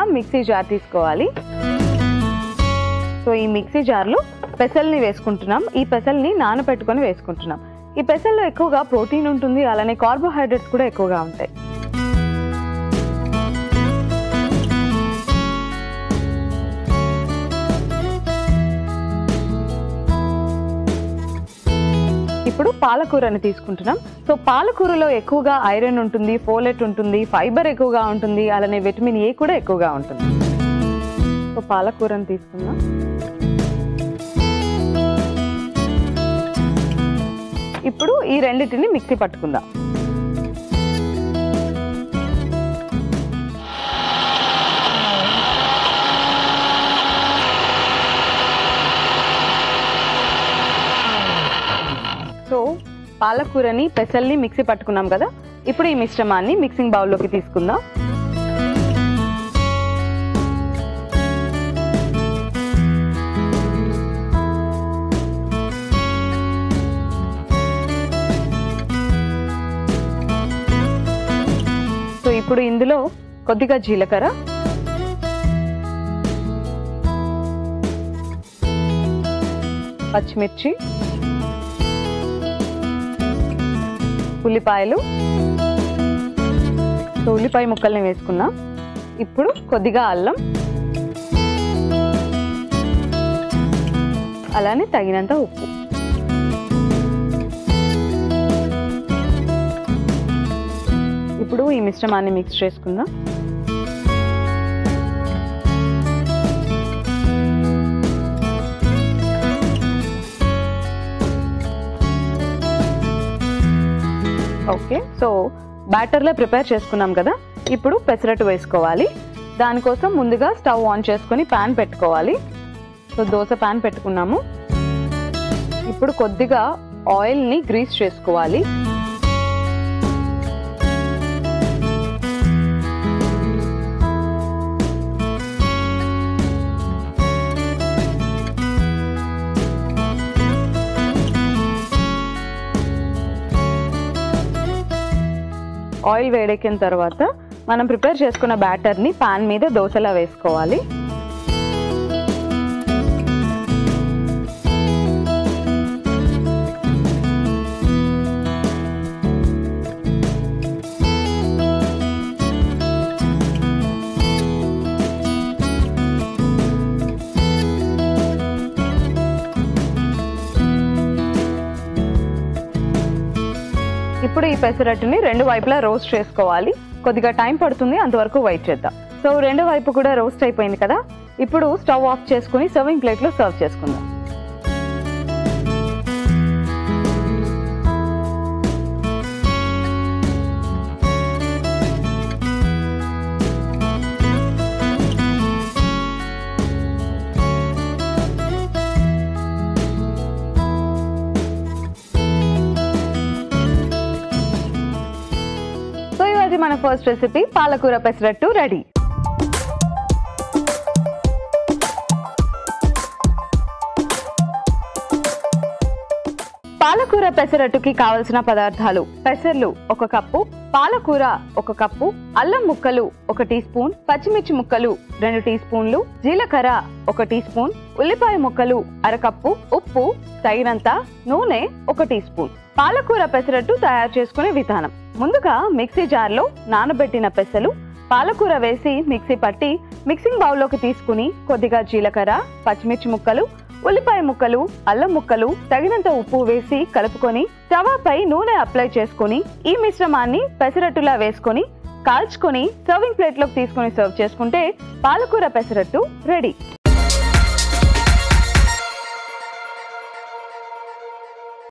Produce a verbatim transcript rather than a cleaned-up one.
Mixie jar తీసుకోవాలి. So ఈ mixie జార్లో పెసల్ని వేసుకుంటున్నాం. ఈ పెసల్ని నానబెట్టుకొని వేసుకుంటున్నాం. ఈ పెసల్లో ఎక్కువగా ప్రోటీన్ ఉంటుంది, అలానే కార్బోహైడ్రేట్స్ కూడా ఎక్కువగా ఉంటాయి. ఇప్పుడు పాలకూరని తీసుకుంటున్నాం. సో పాలకూరలో ఎక్కువగా ఐరన్ ఉంటుంది, ఫోలేట్ ఉంటుంది, ఫైబర్ ఎక్కువగా ఉంటుంది, అలానే విటమిన్ ఏ కూడా ఎక్కువగా ఉంటుంది. సో పాలకూరని తీసుకుందాం. ఇప్పుడు ఈ రెండింటిని మిక్సీ పట్టుకుందాం. సో పాలకూరని పెసల్ని మిక్సీ పట్టుకున్నాం కదా, ఇప్పుడు ఈ మిశ్రమాన్ని మిక్సింగ్ బౌల్లోకి తీసుకుందాం. సో ఇప్పుడు ఇందులో కొద్దిగా జీలకర్ర, పచ్చిమిర్చి, ఉల్లిపాయలు, సో ఉల్లిపాయ ముక్కల్ని వేసుకున్నాం. ఇప్పుడు కొద్దిగా అల్లం, అలానే తగినంత ఉప్పు. ఇప్పుడు ఈ మిశ్రమాన్ని మిక్స్ చేసుకుందాం. ఓకే, సో బ్యాటర్లో ప్రిపేర్ చేసుకున్నాం కదా, ఇప్పుడు పెసరట్టు వేసుకోవాలి. దానికోసం ముందుగా స్టవ్ ఆన్ చేసుకొని ప్యాన్ పెట్టుకోవాలి. సో దోశ ప్యాన్ పెట్టుకున్నాము. ఇప్పుడు కొద్దిగా ఆయిల్ని గ్రీస్ చేసుకోవాలి. ఆయిల్ వేడెక్కిన తర్వాత మనం ప్రిపేర్ చేసుకున్న బ్యాటర్ని పాన్ మీద దోశలా వేసుకోవాలి. ఇప్పుడు ఈ పెసరట్టుని రెండు వైపులా రోస్ట్ చేసుకోవాలి. కొద్దిగా టైం పడుతుంది, అంతవరకు వెయిట్ చేద్దాం. సో రెండు వైపు కూడా రోస్ట్ అయిపోయింది కదా, ఇప్పుడు స్టవ్ ఆఫ్ చేసుకుని సర్వింగ్ ప్లేట్లో సర్వ్ చేసుకుందాం. మన ఫస్ట్ రెసిపీ పాలకూర పెసరట్టు రెడీ. పాలకూర పెసరట్టుకి కావలసిన పదార్థాలు: పెసర్లు ఒక కప్పు, పాలకూర ఒక కప్పు, అల్లం ముక్కలు ఒక టీ స్పూన్, పచ్చిమిర్చి ముక్కలు రెండు టీ స్పూన్లు, జీలకర్ర ఒక టీ స్పూన్, ఉల్లిపాయ ముక్కలు అరకప్పు, ఉప్పు తగినంత, నూనె ఒక టీ స్పూన్. పాలకూర పెసరట్టు తయారు చేసుకునే విధానం: ముందుగా మిక్సీ జార్లో నానబెట్టిన పెసలు, పాలకూర వేసి మిక్సీ పట్టి మిక్సింగ్ బౌల్లోకి తీసుకుని కొద్దిగా జీలకర్ర, పచ్చిమిర్చి ముక్కలు, ఉల్లిపాయ ముక్కలు, అల్లం ముక్కలు, తగినంత ఉప్పు వేసి కలుపుకొని తవాపై నూనె అప్లై చేసుకుని ఈ మిశ్రమాన్ని పెసరట్టులా వేసుకొని కాల్చుకొని సర్వింగ్ ప్లేట్లోకి తీసుకుని సర్వ్ చేసుకుంటే పాలకూర పెసరట్టు రెడీ.